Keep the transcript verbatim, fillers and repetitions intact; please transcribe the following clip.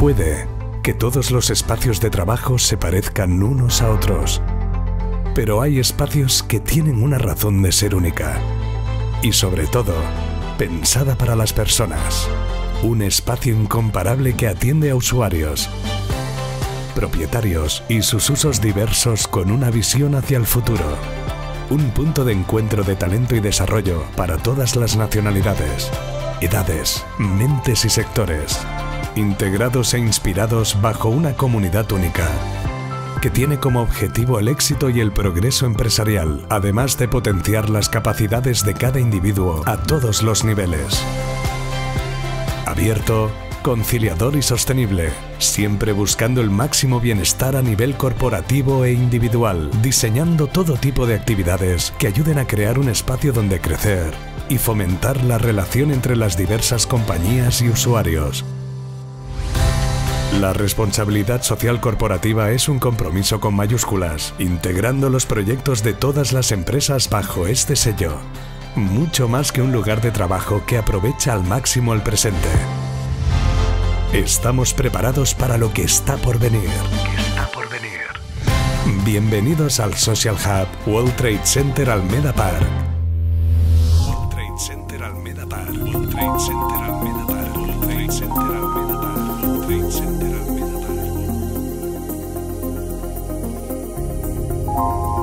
Puede que todos los espacios de trabajo se parezcan unos a otros, pero hay espacios que tienen una razón de ser única y, sobre todo, pensada para las personas. Un espacio incomparable que atiende a usuarios, propietarios y sus usos diversos con una visión hacia el futuro. Un punto de encuentro de talento y desarrollo para todas las nacionalidades, edades, mentes y sectores, integrados e inspirados bajo una comunidad única, que tiene como objetivo el éxito y el progreso empresarial, además de potenciar las capacidades de cada individuo a todos los niveles. Abierto, conciliador y sostenible, siempre buscando el máximo bienestar a nivel corporativo e individual, diseñando todo tipo de actividades que ayuden a crear un espacio donde crecer y fomentar la relación entre las diversas compañías y usuarios. La responsabilidad social corporativa es un compromiso con mayúsculas, integrando los proyectos de todas las empresas bajo este sello. Mucho más que un lugar de trabajo que aprovecha al máximo el presente. Estamos preparados para lo que está por venir. Está por venir. Bienvenidos al Social Hub World Trade Center Almeda Park. World Trade Center Almeda Park. World Trade Center Almeda Park. World Trade Center Almeda Park. World Trade Center Almeda Park.